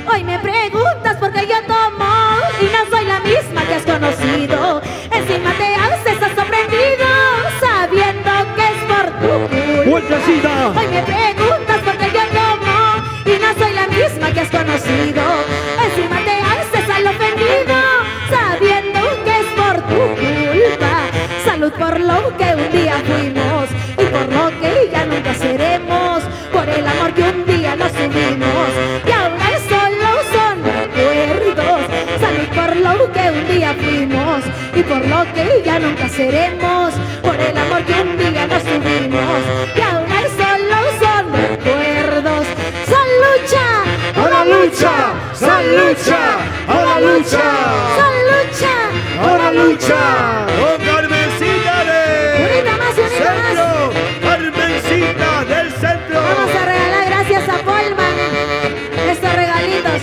Hoy me preguntas por qué yo tomo y no soy la misma que has conocido. Encima te haces sorprendido sabiendo que es por tu culpa. ¡Vueltecita! Hoy me preguntas por qué yo tomo y no soy la misma que has conocido. Encima te haces al ofendido sabiendo que es por tu culpa. Salud por lo que un día fuimos y por lo que ya nunca seremos, por el amor que un día nos unimos y ahora solo son recuerdos. Salud por lo que un día fuimos y por lo que ya nunca seremos, por el amor que un día nos unimos y ahora solo son recuerdos. ¡Salucha! ¡A la lucha! ¡Salucha! ¡A la lucha! ¡Salucha! ¡A la lucha! ¡Con Carmencita Unita más, del unita más. centro! ¡Carmencita del centro! Vamos a regalar gracias a Polman estos regalitos.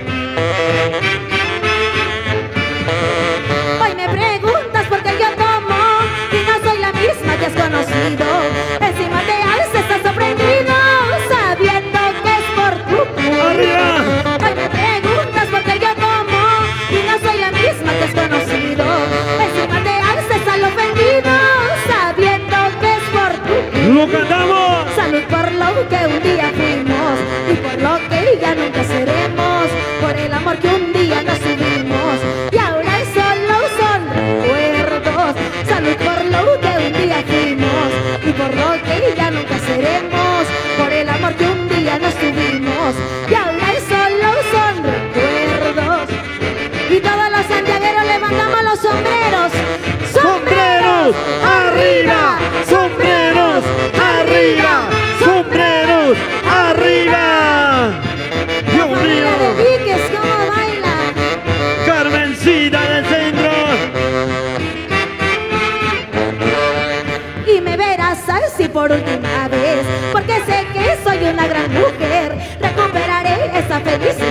Hoy me preguntas por qué yo tomo y no soy la misma que has conocido. Encima te haces sorprendido sabiendo que es por tu culpa. ¡Arriba! Hoy me preguntas por qué yo tomo y no soy la misma que has conocido. Encima te haces al ofendido sabiendo que es por tu culpa. ¡Lo cantamos! Salud por lo que un día fuimos y por lo que ya nunca seremos, por el amor que un día nos unimos y ahora solo son recuerdos. Salud por lo que un día fuimos y por lo que ya nunca seremos, por el amor que un día nos tuvimos y ahora solo son recuerdos. Y todos los santiagueros levantamos los sombreros. ¡Sombreros arriba! ¡Sombreros arriba! ¡Sombreros arriba! ¡Dios Familia de mío! Víquez, ¿cómo baila? ¡Carmencita del centro! Y me verás así por última vez, porque sé que soy una gran mujer. Recuperaré esa felicidad